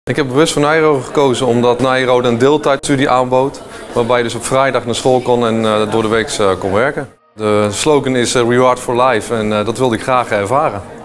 Ik heb bewust voor Nairo gekozen omdat Nairo een deeltijdstudie aanbood. Waarbij je dus op vrijdag naar school kon en door de week kon werken. De slogan is Reward for Life en dat wilde ik graag ervaren.